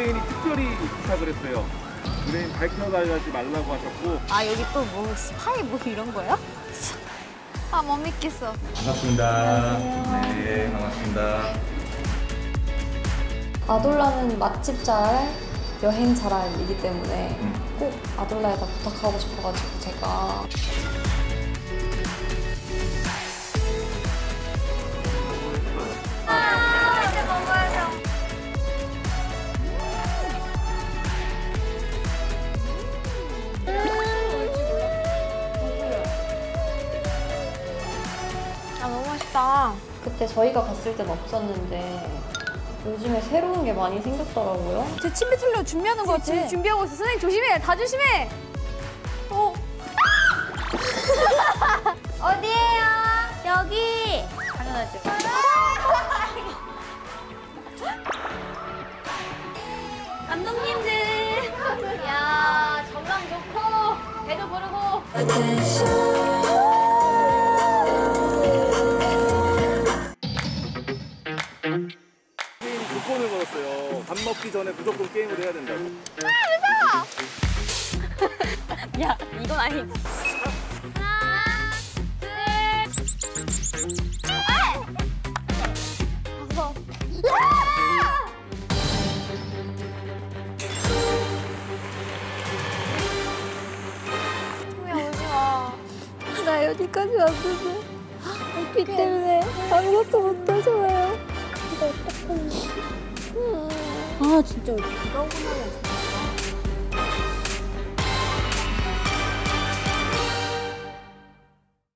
의뢰인이 특별히 부탁을 했어요. 의뢰인 밝혀달라지 말라고 하셨고. 아, 여기 또 뭐 스파이 뭐 이런 거요? 아, 못 믿겠어. 반갑습니다. 안녕하세요. 네, 반갑습니다. 아돌라는 맛집 잘, 여행 잘이기 때문에 꼭 아돌라에다 부탁하고 싶어가지고 제가. 이제 먹어야죠. 아, 너무 맛있다. 그때 저희가 갔을 땐 없었는데 요즘에 새로운 게 많이 생겼더라고요. 제 침 뱉으려고 준비하는 거 같아. 준비하고 있어. 선생님 조심해. 다 조심해. 어. 어디에요? 여기. 당연하죠. 감독님들. 야, 전망 좋고 배도 부르고. 의뢰인이 조건을 걸었어요. 밥 먹기 전에 무조건 게임을 해야 된다고. 야, 이건 아니지. 하나, 둘, 다섯. 왜 오지 마. 나 여기까지 왔는데 비 때문에 아무것도 못하잖아요. 아, 진짜 왜 비가 오고 말이야.